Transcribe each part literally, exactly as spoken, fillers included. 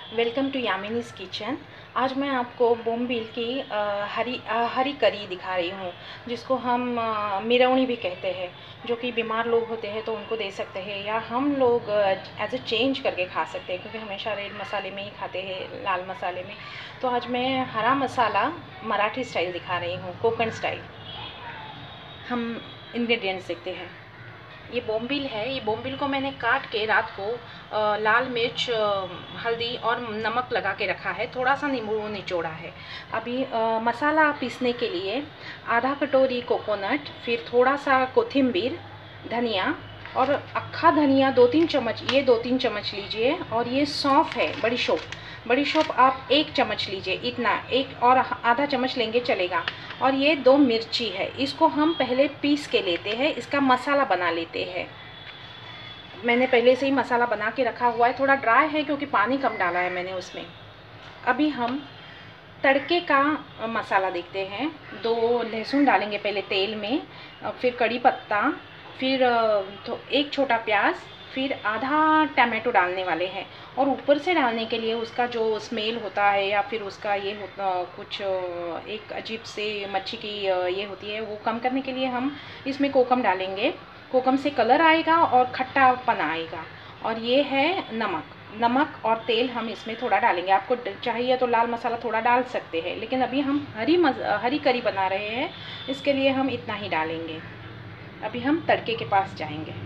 Welcome to यामिनीज़ kitchen. आज मैं आपको बोम्बिल की आ, हरी आ, हरी करी दिखा रही हूँ, जिसको हम आ, मिरौनी भी कहते हैं। जो कि बीमार लोग होते हैं तो उनको दे सकते हैं, या हम लोग एज ए चेंज करके खा सकते हैं, क्योंकि हमेशा रेड मसाले में ही खाते हैं, लाल मसाले में। तो आज मैं हरा मसाला मराठी स्टाइल दिखा रही हूँ, कोकण स्टाइल। हम इंग्रेडिएंट्स देखते हैं। ये बोम्बिल है। ये बोम्बिल को मैंने काट के रात को आ, लाल मिर्च, हल्दी और नमक लगा के रखा है। थोड़ा सा नींबू निचोड़ा है। अभी आ, मसाला पीसने के लिए आधा कटोरी कोकोनट, फिर थोड़ा सा कोथिम्बीर, धनिया और अक्खा धनिया दो तीन चम्मच, ये दो तीन चम्मच लीजिए। और ये सौंफ है, बड़ी शौप बड़ी शौप आप एक चम्मच लीजिए, इतना एक, और आधा चम्मच लेंगे चलेगा। और ये दो मिर्ची है, इसको हम पहले पीस के लेते हैं, इसका मसाला बना लेते हैं। मैंने पहले से ही मसाला बना के रखा हुआ है, थोड़ा ड्राई है क्योंकि पानी कम डाला है मैंने उसमें। अभी हम तड़के का मसाला देखते हैं। दो लहसुन डालेंगे पहले तेल में, फिर कड़ी पत्ता, फिर तो एक छोटा प्याज, फिर आधा टमाटो डालने वाले हैं। और ऊपर से डालने के लिए उसका जो स्मेल होता है, या फिर उसका ये होता कुछ एक अजीब से मच्छी की ये होती है, वो कम करने के लिए हम इसमें कोकम डालेंगे। कोकम से कलर आएगा और खट्टापन आएगा। और ये है नमक नमक और तेल हम इसमें थोड़ा डालेंगे। आपको चाहिए तो लाल मसाला थोड़ा डाल सकते हैं, लेकिन अभी हम हरी मस हरी करी बना रहे हैं, इसके लिए हम इतना ही डालेंगे। अभी हम तड़के के पास जाएंगे।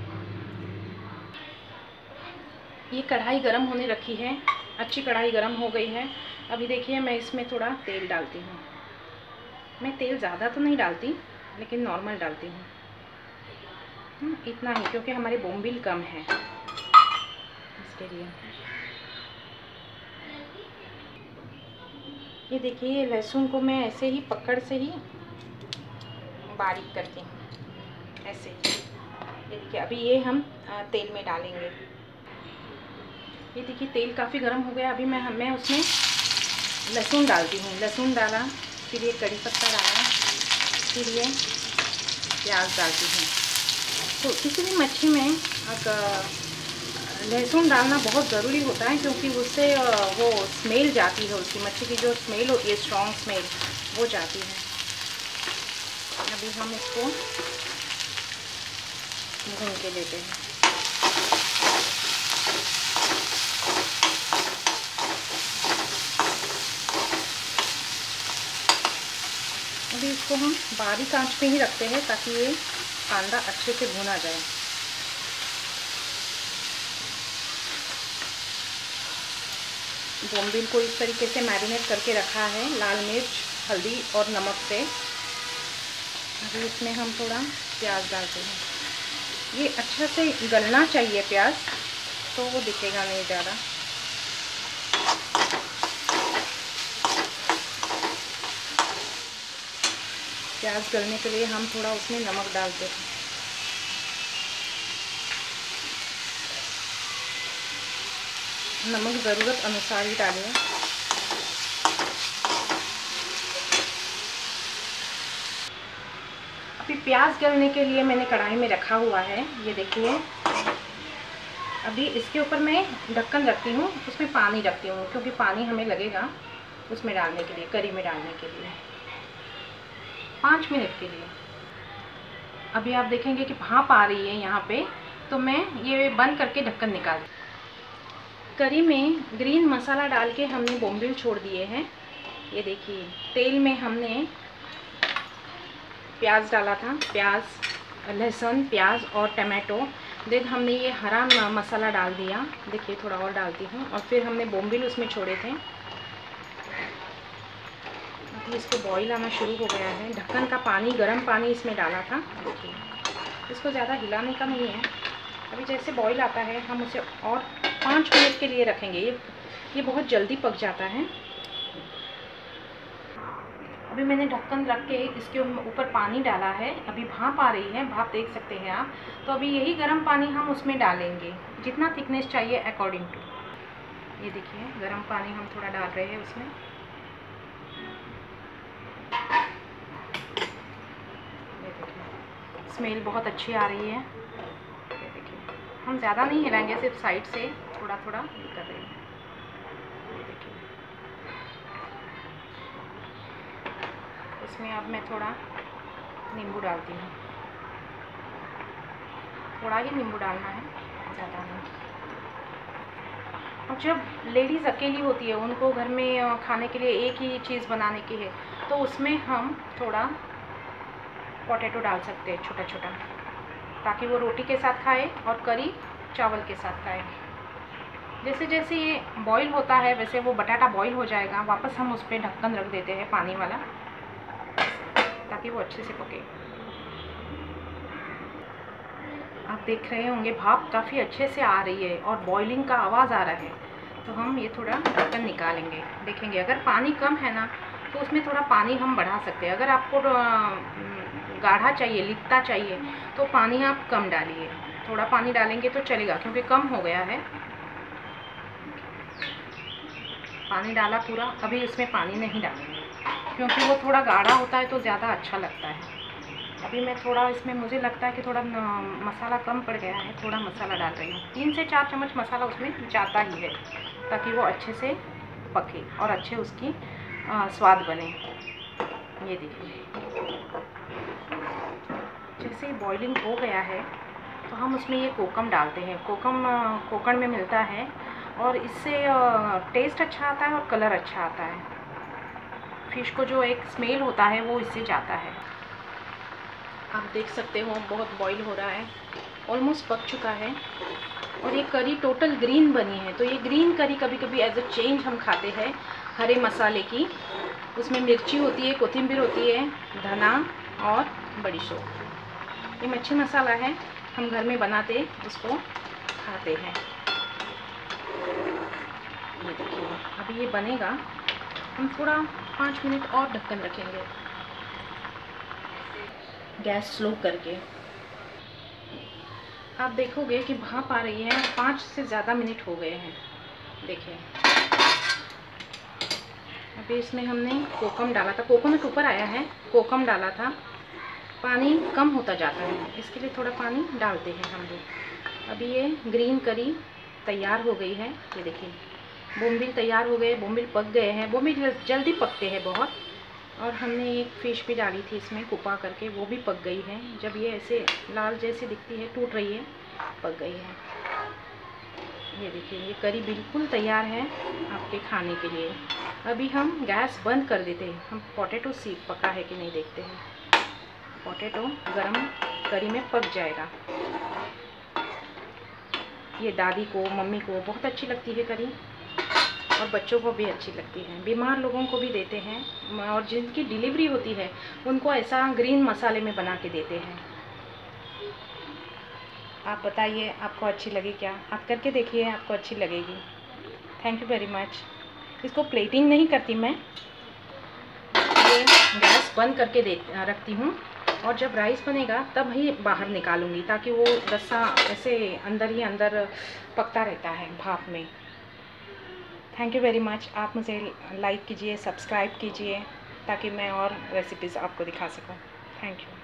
ये कढ़ाई गरम होने रखी है, अच्छी कढ़ाई गरम हो गई है। अभी देखिए मैं इसमें थोड़ा तेल डालती हूँ। मैं तेल ज़्यादा तो नहीं डालती, लेकिन नॉर्मल डालती हूँ, इतना ही, क्योंकि हमारे बोम्बिल कम है इसके लिए। ये देखिए लहसुन को मैं ऐसे ही पकड़ से ही बारीक करती हूँ, ऐसे। ये देखिए अभी ये हम तेल में डालेंगे। ये देखिए तेल काफ़ी गर्म हो गया। अभी मैं मैं उसमें लहसुन डालती हूँ। लहसुन डाला, फिर ये कड़ी पत्ता डाला, फिर ये प्याज डालती हूँ। तो किसी भी मच्छी में लहसुन डालना बहुत ज़रूरी होता है, क्योंकि उससे वो स्मेल जाती है, उसकी मच्छी की जो स्मेल होती है, स्ट्रॉन्ग स्मेल, वो जाती है। अभी हम इसको भून के लेते हैं। अभी इसको हम बारीक आंच पे ही रखते हैं, ताकि ये कांदा अच्छे से भुना जाए। बोम्बिल को इस तरीके से मैरिनेट करके रखा है, लाल मिर्च, हल्दी और नमक से। अभी इसमें हम थोड़ा प्याज डालते हैं। ये अच्छा से गलना चाहिए प्याज, तो वो दिखेगा नहीं ज़्यादा। प्याज गलने के लिए हम थोड़ा उसमें नमक डालते हैं। नमक ज़रूरत अनुसार ही डालिए। अभी प्याज गलने के लिए मैंने कढ़ाई में रखा हुआ है, ये देखिए। अभी इसके ऊपर मैं ढक्कन रखती हूँ, उसमें पानी रखती हूँ, क्योंकि पानी हमें लगेगा उसमें डालने के लिए, करी में डालने के लिए, पाँच मिनट के लिए। अभी आप देखेंगे कि भाप आ रही है यहाँ पे, तो मैं ये बंद करके ढक्कन निकाल। करी में ग्रीन मसाला डाल के हमने बोम्बिल छोड़ दिए हैं। ये देखिए तेल में हमने प्याज डाला था, प्याज, लहसुन, प्याज और टमाटो। देन हमने ये हरा मसाला डाल दिया। देखिए थोड़ा और डालती हूँ। और फिर हमने बोम्बिल उसमें छोड़े थे। अभी इसको बॉईल आना शुरू हो गया है। ढक्कन का पानी, गर्म पानी इसमें डाला था। देखिए इसको ज़्यादा हिलाने का नहीं है। अभी जैसे बॉईल आता है हम उसे और पाँच मिनट के लिए रखेंगे। ये ये बहुत जल्दी पक जाता है। अभी मैंने ढक्कन रख के इसके ऊपर पानी डाला है। अभी भाप आ रही है, भाप देख सकते हैं आप। तो अभी यही गर्म पानी हम उसमें डालेंगे, जितना थिकनेस चाहिए अकॉर्डिंग टू। ये देखिए गर्म पानी हम थोड़ा डाल रहे हैं उसमें। ये देखिए स्मेल बहुत अच्छी आ रही है। ये देखिए हम ज़्यादा नहीं हिलाएंगे, सिर्फ साइड से थोड़ा थोड़ा कर रहे हैं। इसमें अब मैं थोड़ा नींबू डालती हूँ, थोड़ा ही नींबू डालना है, ज़्यादा नहीं। और जब लेडीज़ अकेली होती है, उनको घर में खाने के लिए एक ही चीज़ बनाने की है, तो उसमें हम थोड़ा पोटैटो डाल सकते हैं छोटा छोटा, ताकि वो रोटी के साथ खाए और करी चावल के साथ खाए। जैसे जैसे ये बॉईल होता है वैसे वो बटाटा बॉईल हो जाएगा, वापस हम उस पर ढक्कन रख देते हैं पानी वाला, ताकि वो अच्छे से पके। आप देख रहे होंगे भाप काफ़ी अच्छे से आ रही है और बॉइलिंग का आवाज़ आ रहा है, तो हम ये थोड़ा ढक्कन निकालेंगे। देखेंगे अगर पानी कम है ना, तो उसमें थोड़ा पानी हम बढ़ा सकते हैं। अगर आपको गाढ़ा चाहिए, लिपटा चाहिए, तो पानी आप कम डालिए। थोड़ा पानी डालेंगे तो चलेगा, क्योंकि कम हो गया है। पानी डाला पूरा, अभी इसमें पानी नहीं डालेंगे, क्योंकि वो थोड़ा गाढ़ा होता है तो ज़्यादा अच्छा लगता है। अभी मैं थोड़ा इसमें, मुझे लगता है कि थोड़ा मसाला कम पड़ गया है, थोड़ा मसाला डाल रही हूँ। तीन से चार चम्मच मसाला उसमें जाता ही है, ताकि वो अच्छे से पके और अच्छे उसकी आ, स्वाद बने। ये देखिए, जैसे ही बॉइलिंग हो गया है तो हम उसमें ये कोकम डालते हैं। कोकम कोकण में मिलता है और इससे टेस्ट अच्छा आता है और कलर अच्छा आता है। फ़िश को जो एक स्मेल होता है वो इससे जाता है। आप देख सकते हो बहुत बॉईल हो रहा है, ऑलमोस्ट पक चुका है और ये करी टोटल ग्रीन बनी है। तो ये ग्रीन करी कभी कभी एज अ चेंज हम खाते हैं हरे मसाले की। उसमें मिर्ची होती है, कोथिंबीर होती है, धना और बड़ी शौक। ये मच्छी मसाला है, हम घर में बनाते उसको खाते हैं। ये देखिए अभी ये बनेगा, हम थोड़ा पाँच मिनट और ढक्कन रखेंगे गैस स्लो करके। आप देखोगे कि भाप आ रही है, पाँच से ज़्यादा मिनट हो गए हैं। देखिए अभी इसमें हमने कोकम डाला था, कोकोनट ऊपर आया है, कोकम डाला था। पानी कम होता जाता है, इसके लिए थोड़ा पानी डालते हैं हम लोग। अभी ये ग्रीन करी तैयार हो गई है। ये देखिए बोम्बिल तैयार हो गए, बोम्बिल पक गए हैं। बोम्बिल जल्दी पकते हैं बहुत। और हमने एक फ़िश भी डाली थी इसमें कुपा करके, वो भी पक गई है। जब ये ऐसे लाल जैसी दिखती है, टूट रही है, पक गई है। ये देखिए ये करी बिल्कुल तैयार है आपके खाने के लिए। अभी हम गैस बंद कर देते हैं। हम पोटैटो सीख पका है कि नहीं देखते हैं। पोटैटो गरम करी में पक जाएगा। ये दादी को, मम्मी को बहुत अच्छी लगती है करी, और बच्चों को भी अच्छी लगती है। बीमार लोगों को भी देते हैं, और जिनकी डिलीवरी होती है उनको ऐसा ग्रीन मसाले में बना के देते हैं। आप बताइए आपको अच्छी लगी क्या? आप करके देखिए, आपको अच्छी लगेगी। Thank you very much. इसको प्लेटिंग नहीं करती मैं, ये गैस बंद करके दे रखती हूँ, और जब राइस बनेगा तब ही बाहर निकालूंगी, ताकि वो रस्सा ऐसे अंदर ही अंदर पकता रहता है भाप में। Thank you very much. आप मुझे लाइक कीजिए, सब्सक्राइब कीजिए, ताकि मैं और रेसिपीज़ आपको दिखा सकूं। Thank you.